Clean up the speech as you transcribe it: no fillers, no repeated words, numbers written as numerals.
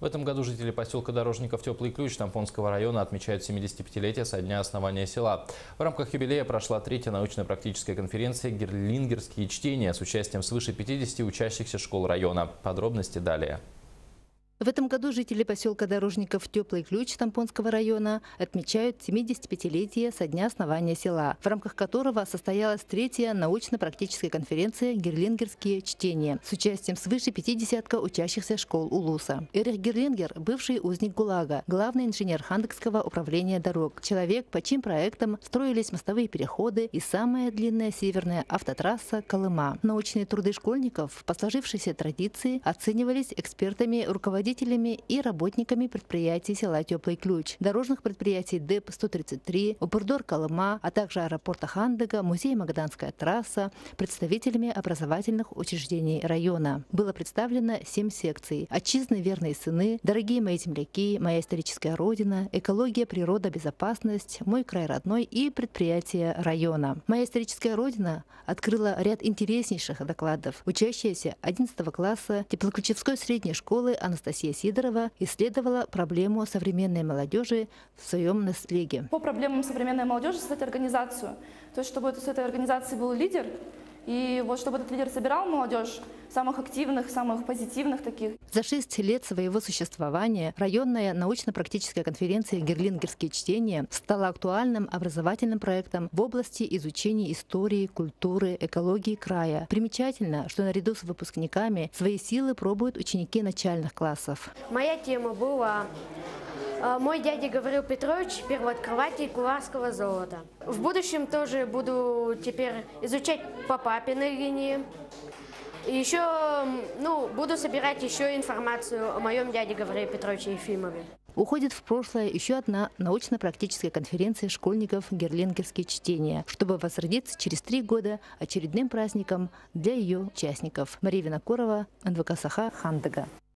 В этом году жители поселка Дорожников Теплый Ключ Тампонского района отмечают 75-летие со дня основания села. В рамках юбилея прошла третья научно-практическая конференция «Герлингерские чтения» с участием свыше 50 учащихся школ района. Подробности далее. В этом году жители поселка Дорожников Теплый Ключ Тампонского района отмечают 75-летие со дня основания села, в рамках которого состоялась третья научно-практическая конференция «Герлингерские чтения» с участием свыше 50 учащихся школ Улуса. Эрих Герлингер – бывший узник ГУЛАГа, главный инженер Хандекского управления дорог, человек, по чьим проектам строились мостовые переходы и самая длинная северная автотрасса Колыма. Научные труды школьников по сложившейся традиции оценивались экспертами, руководителями и работниками предприятий села Теплый Ключ, дорожных предприятий ДЭП-133, Упырдор Колыма, а также аэропорта Хандыга, музей Магаданская трасса, представителями образовательных учреждений района. Было представлено 7 секций: «Отчизны, верные сыны», «Дорогие мои земляки», «Моя историческая родина», «Экология, природа, безопасность», «Мой край родной» и предприятия района. «Моя историческая родина» открыла ряд интереснейших докладов. Учащаяся 11 класса Теплоключевской средней школы Анастасия Сидорова исследовала проблему современной молодежи в своем наследии. По проблемам современной молодежи создать организацию. То есть, чтобы с этой организацией был лидер, и вот чтобы этот лидер собирал молодежь, самых активных, самых позитивных таких. За 6 лет своего существования районная научно-практическая конференция «Герлингерские чтения» стала актуальным образовательным проектом в области изучения истории, культуры, экологии края. Примечательно, что наряду с выпускниками свои силы пробуют ученики начальных классов. Моя тема была «Мой дядя Гаврил Петрович, первооткрыватель куларского золота». В будущем тоже буду теперь изучать по папиной линии. И еще буду собирать еще информацию о моем дяде Гавриле Петровиче Ефимове. Уходит в прошлое еще одна научно-практическая конференция школьников «Герлингерские чтения», чтобы возродиться через 3 года очередным праздником для ее участников. Мария Винокурова, НВК Саха, Хандыга.